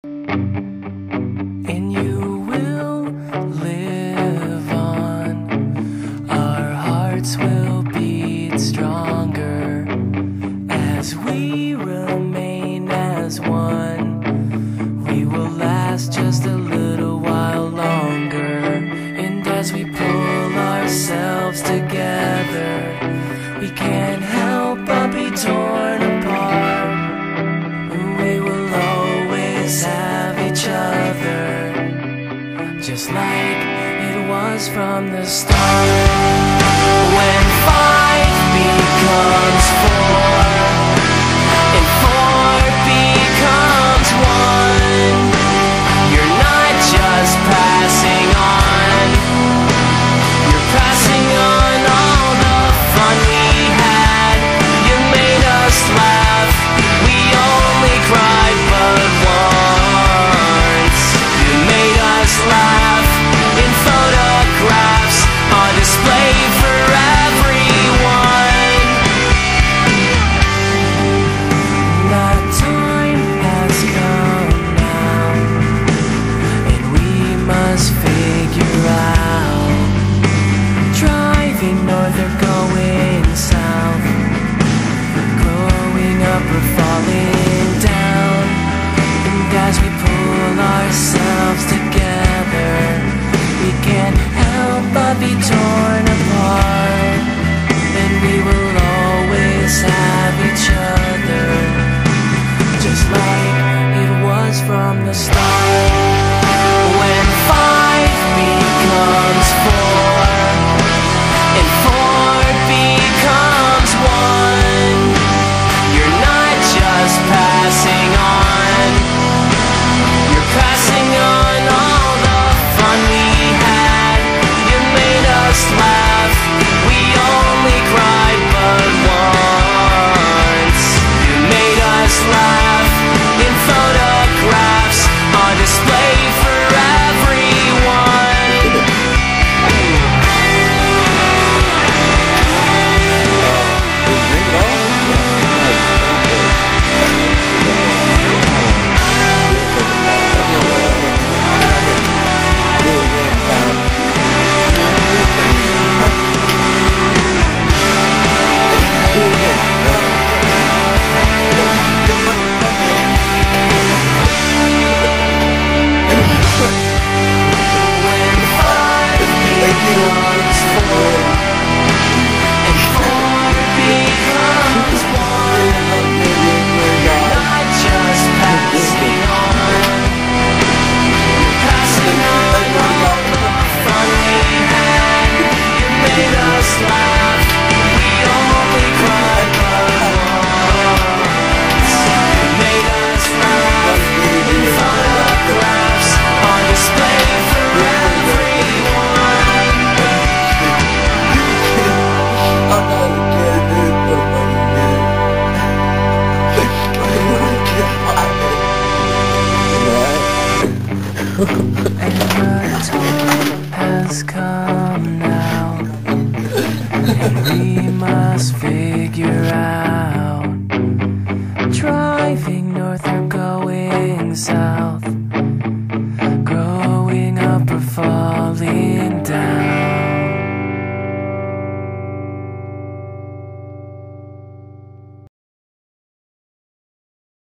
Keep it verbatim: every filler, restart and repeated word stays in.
And you will live on. Our hearts will beat stronger as we remain as one. We will last just a little while longer. And as we pull ourselves together, we can't help but be torn apart. We will always have each other, just like it was from the start. When five becomes four and four becomes one, you're not just passing on, you're passing on all the fun we had. You made us laugh, we only cried but once. You made us laugh in photographs on display for everyone. That time has come now, and we must figure out, driving north or going south, growing up or falling down. And as we pull ourselves together, we can't help but be torn apart. And we will always have each other, just like it was from the start. When five becomes four and four becomes one, you're not just passing on, you're passing on all the fun we had. You made us laugh, we only cried but once. You made us laugh in photographs on display for everyone. And the time has come now, and we must figure out, driving north or going south.